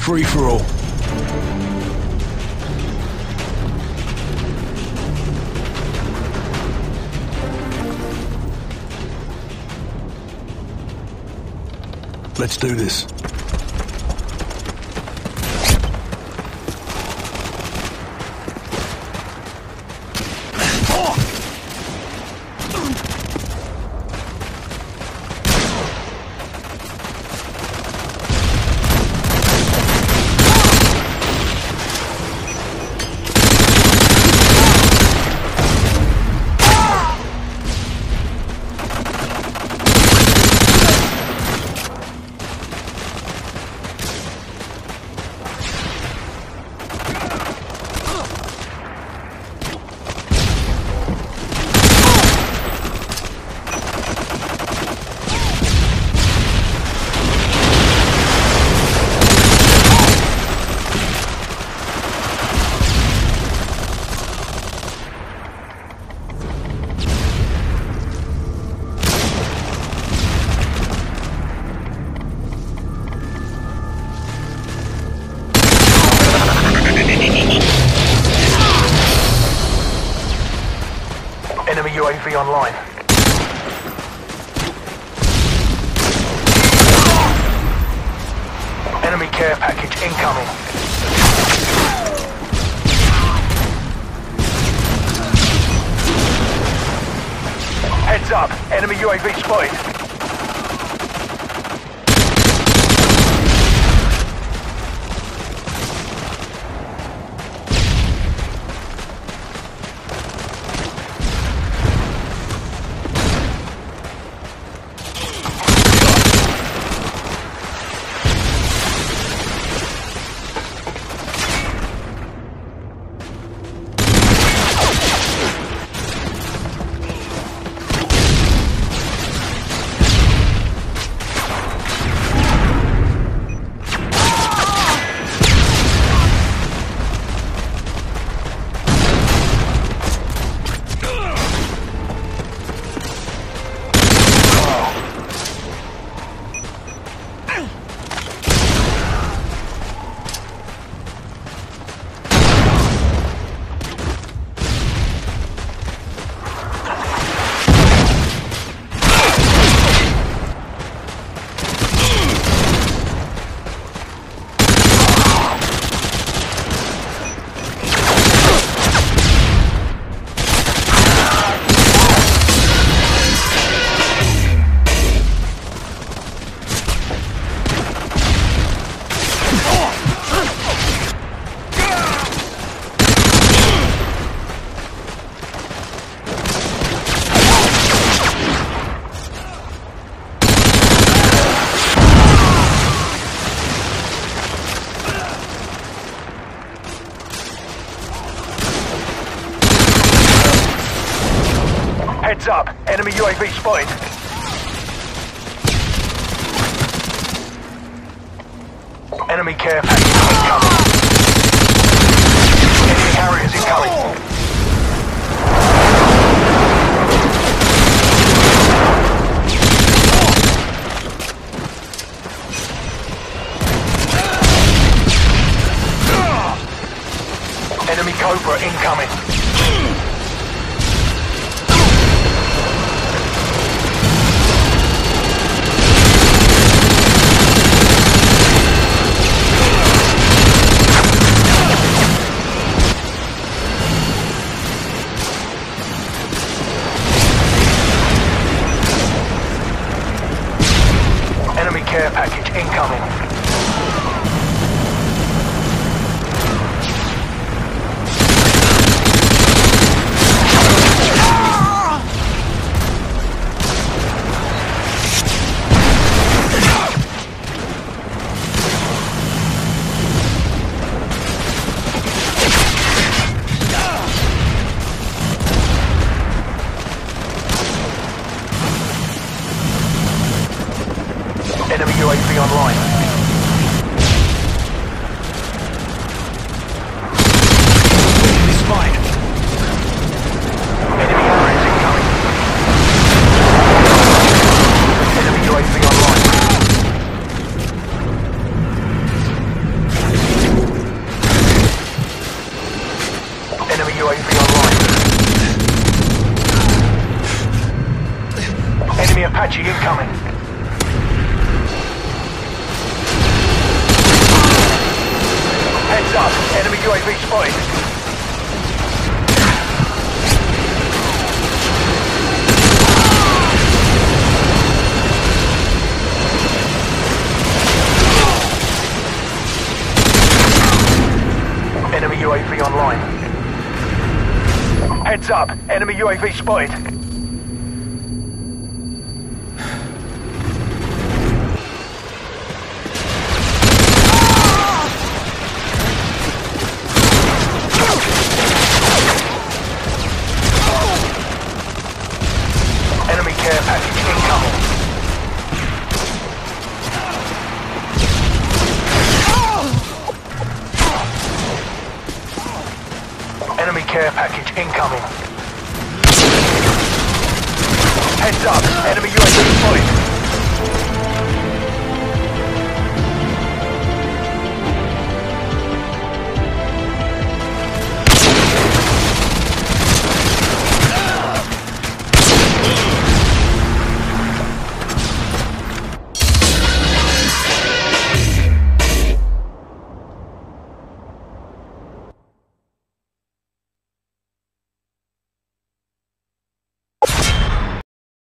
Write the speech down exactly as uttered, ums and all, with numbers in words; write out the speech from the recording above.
free-for-all. Let's do this. Enemy U A V online. Enemy care package incoming. Heads up, enemy U A V spotted. Heads up, enemy U A V spotted. Enemy care package incoming. Enemy carriers incoming. Enemy Cobra incoming. Enemy care package incoming. Enemy U A V online. Enemy spotted. Enemy carriers incoming. Enemy U A V online. Apache incoming. Heads up, enemy U A V spotted. Enemy U A V online. Heads up, enemy U A V spotted. Enemy care package incoming. Enemy care package incoming. Heads up, enemy U A V spotted.